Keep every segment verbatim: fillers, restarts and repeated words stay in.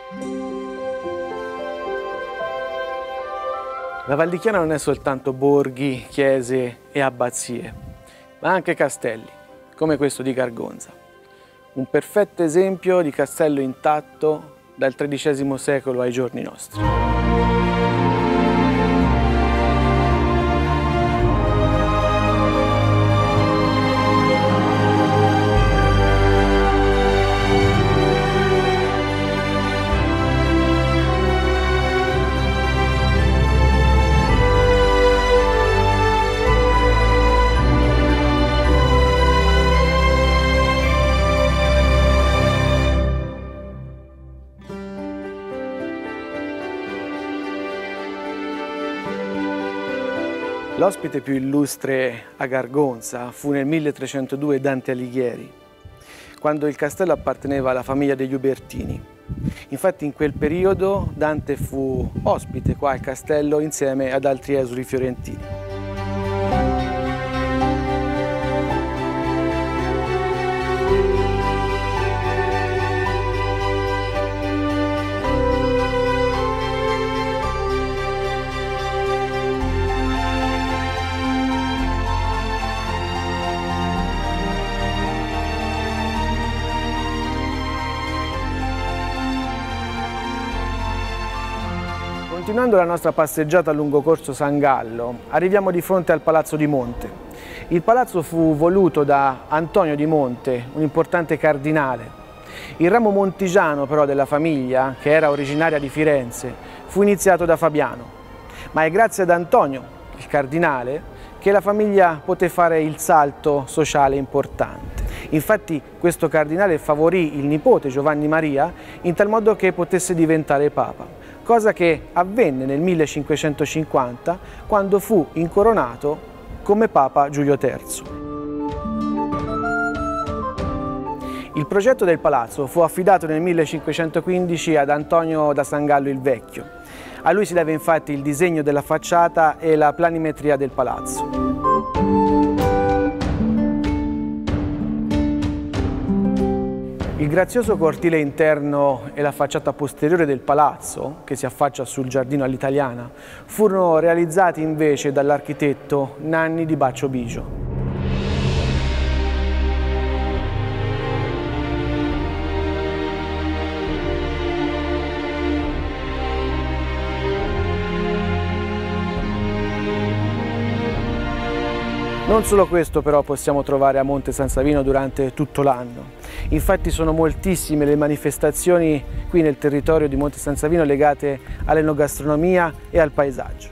La Val di Chiana non è soltanto borghi, chiese e abbazie, ma anche castelli, come questo di Gargonza. Un perfetto esempio di castello intatto dal tredicesimo secolo ai giorni nostri. L'ospite più illustre a Gargonza fu nel milletrecentodue Dante Alighieri, quando il castello apparteneva alla famiglia degli Ubertini. Infatti in quel periodo Dante fu ospite qua al castello insieme ad altri esuli fiorentini. Continuando la nostra passeggiata lungo Corso San Gallo, arriviamo di fronte al Palazzo di Monte. Il palazzo fu voluto da Antonio di Monte, un importante cardinale. Il ramo montigiano però della famiglia, che era originaria di Firenze, fu iniziato da Fabiano. Ma è grazie ad Antonio, il cardinale, che la famiglia poté fare il salto sociale importante. Infatti questo cardinale favorì il nipote Giovanni Maria in tal modo che potesse diventare papa, cosa che avvenne nel millecinquecentocinquanta quando fu incoronato come Papa Giulio terzo. Il progetto del palazzo fu affidato nel millecinquecentoquindici ad Antonio da San Gallo il Vecchio. A lui si deve infatti il disegno della facciata e la planimetria del palazzo. Il grazioso cortile interno e la facciata posteriore del palazzo, che si affaccia sul giardino all'italiana, furono realizzati invece dall'architetto Nanni di Baccio Bigio. Non solo questo però possiamo trovare a Monte San Savino durante tutto l'anno. Infatti sono moltissime le manifestazioni qui nel territorio di Monte San Savino legate all'enogastronomia e al paesaggio.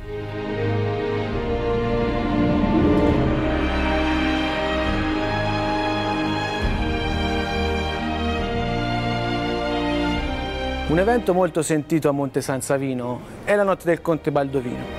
Un evento molto sentito a Monte San Savino è la notte del Conte Baldovino.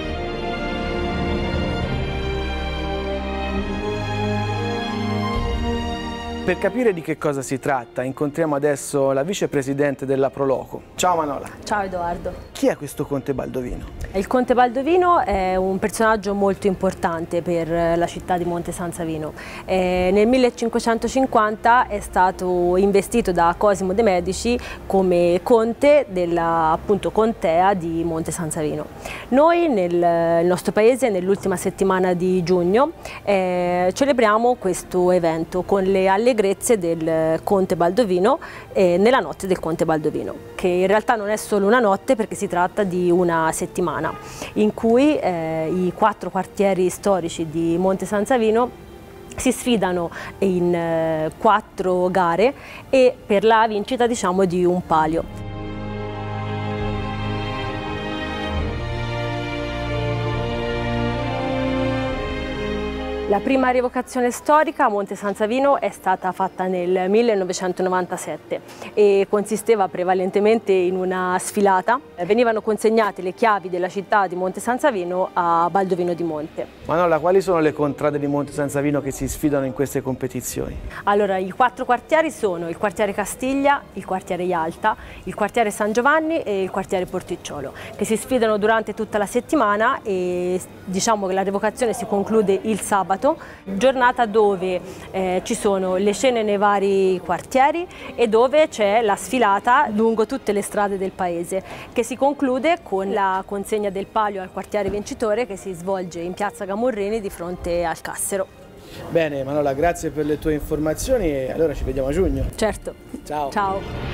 Per capire di che cosa si tratta, incontriamo adesso la vicepresidente della Proloco. Ciao Manola. Ciao Edoardo. Chi è questo Conte Baldovino? Il Conte Baldovino è un personaggio molto importante per la città di Monte San Savino. Eh, nel millecinquecentocinquanta è stato investito da Cosimo de' Medici come conte della appunto contea di Monte San Savino. Noi nel nostro paese nell'ultima settimana di giugno eh, celebriamo questo evento con le allegrezze del Conte Baldovino eh, nella notte del Conte Baldovino, che in realtà non è solo una notte perché si tratta di una settimana in cui eh, i quattro quartieri storici di Monte San Savino si sfidano in eh, quattro gare e per la vincita diciamo di un palio. La prima rievocazione storica a Monte San Savino è stata fatta nel millenovecentonovantasette e consisteva prevalentemente in una sfilata. Venivano consegnate le chiavi della città di Monte San Savino a Baldovino di Monte. Manola, quali sono le contrade di Monte San Savino che si sfidano in queste competizioni? Allora, i quattro quartieri sono il quartiere Castiglia, il quartiere Ialta, il quartiere San Giovanni e il quartiere Porticciolo, che si sfidano durante tutta la settimana e diciamo che la rievocazione si conclude il sabato sabato, giornata dove eh, ci sono le scene nei vari quartieri e dove c'è la sfilata lungo tutte le strade del paese, che si conclude con la consegna del palio al quartiere vincitore, che si svolge in piazza Gamurrini di fronte al Cassero. Bene Manola, grazie per le tue informazioni e allora ci vediamo a giugno. Certo. Ciao. Ciao.